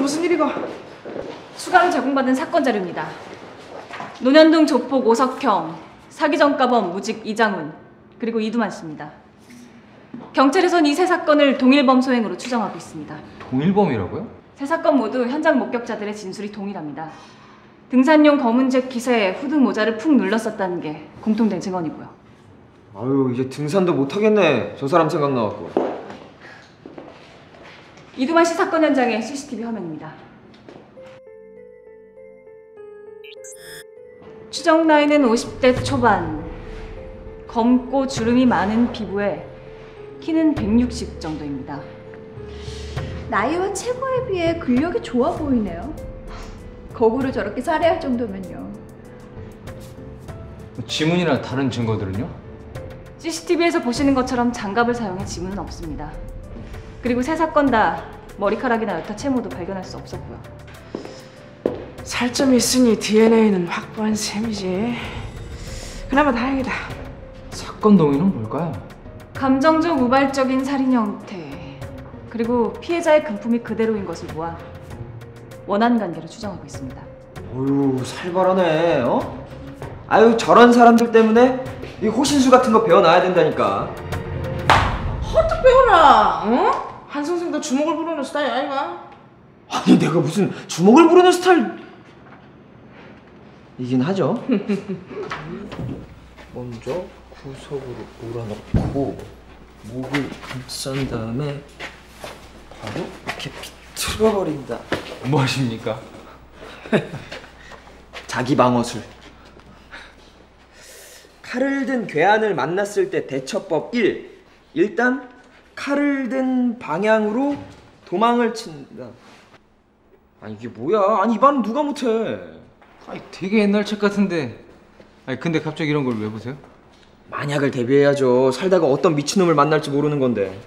무슨 일이고? 추가로 제공받은 사건 자료입니다. 논현동 조폭 오석형, 사기 전과범 무직 이장훈, 그리고 이두만 씨입니다. 경찰에선 이 세 사건을 동일범 소행으로 추정하고 있습니다. 동일범이라고요? 세 사건 모두 현장 목격자들의 진술이 동일합니다. 등산용 검은 재킷에 후드 모자를 푹 눌렀었다는 게 공통된 증언이고요. 아유, 이제 등산도 못 하겠네. 저 사람 생각나갖고. 이두만 씨 사건 현장의 CCTV 화면입니다. 추정 나이는 50대 초반, 검고 주름이 많은 피부에 키는 160 정도입니다. 나이와 체구에 비해 근력이 좋아 보이네요. 거구를 저렇게 살해할 정도면요. 지문이나 다른 증거들은요? CCTV에서 보시는 것처럼 장갑을 사용해 지문은 없습니다. 그리고 세 사건 다 머리카락이나 여타 채모도 발견할 수 없었고요. 살점이 있으니 DNA는 확보한 셈이지. 그나마 다행이다. 사건 동의는 뭘까요? 감정적 우발적인 살인 형태, 그리고 피해자의 금품이 그대로인 것을 보아 원한 관계를 추정하고 있습니다. 어휴, 살벌하네. 어? 아유, 저런 사람들 때문에 이 호신술 같은 거 배워놔야 된다니까. 헛떡 배워라. 어? 한 선생도 주먹을 부르는 스타일 아이가? 아니, 내가 무슨 주먹을 부르는 스타일 이긴 하죠. 먼저 구석으로 몰아넣고 목을 감싼 다음에 바로 이렇게 비틀어 버린다. 뭐 하십니까? 자기 방어술. 칼을 든 괴한을 만났을 때 대처법 1. 일단 칼을 든 방향으로 도망을 친다. 아니, 이게 뭐야? 아니, 이 말은 누가 못해? 아니 되게 옛날 책 같은데. 아니 근데 갑자기 이런 걸 왜 보세요? 만약을 대비해야죠. 살다가 어떤 미친놈을 만날지 모르는 건데.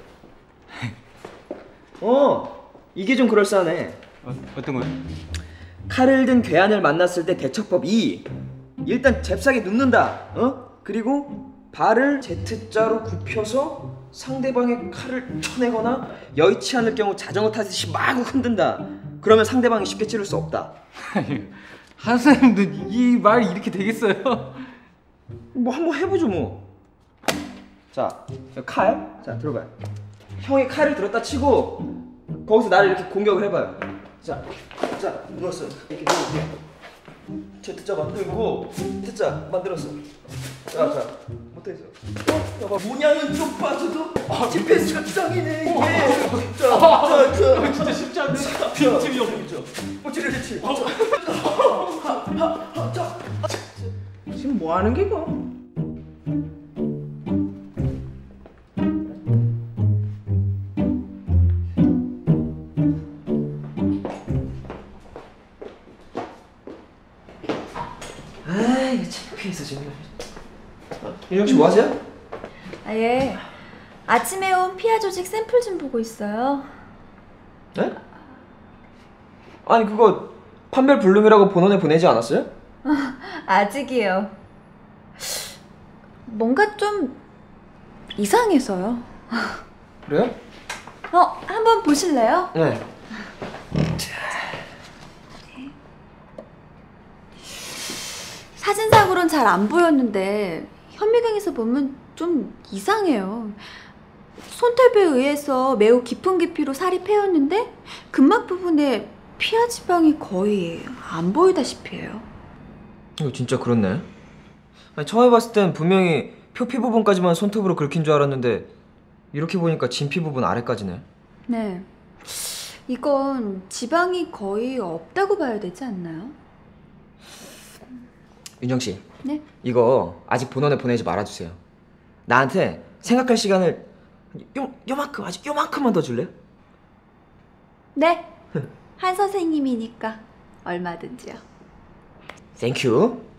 이게 좀 그럴싸하네. 어떤 거요? 칼을 든 괴한을 만났을 때 대처법 2. 일단 잽싸게 눕는다. 그리고 발을 Z자로 굽혀서 상대방의 칼을 쳐내거나 여의치 않을 경우 자전거 타듯이 마구 흔든다. 그러면 상대방이 쉽게 찌를 수 없다. 아니 한 사람도 이 말이 이렇게 되겠어요? 뭐 한번 해보죠 뭐. 자, 칼. 자, 들어봐요. 형이 칼을 들었다 치고 거기서 나를 이렇게 공격을 해봐요. 자, 누웠어. 이렇게 누울게. Z자 만들고 T자 만들었어. 자, 못했어. 봐봐, 모양은 좀 빠져도 GPS 짱이네 이게. 자, 진짜 쉽지 않네. 빈틈이 없죠. 그렇지. 지금 뭐 하는 게고? 아, 이거 창피해서 정말. 윤정 씨 뭐 하세요? 예. 아침에 온 피하 조직 샘플 좀 보고 있어요. 네? 아니, 그거 판별 불능이라고 본원에 보내지 않았어요? 아직이요. 뭔가 좀 이상해서요. 그래요? 한번 보실래요? 네. 사진상으론 잘 안 보였는데 현미경에서 보면 좀 이상해요. 손톱에 의해서 매우 깊은 깊이로 살이 패였는데 근막 부분에 피하 지방이 거의 안 보이다시피 해요. 이거 진짜 그렇네. 아니, 처음에 봤을 땐 분명히 표피 부분까지만 손톱으로 긁힌 줄 알았는데 이렇게 보니까 진피 부분 아래까지네. 네. 이건 지방이 거의 없다고 봐야 되지 않나요? 윤정 씨. 네? 이거 아직 본원에 보내지 말아주세요. 나한테 생각할 시간을 요만큼, 아직 요만큼만 더 줄래요? 네. 한 선생님이니까 얼마든지요. 땡큐.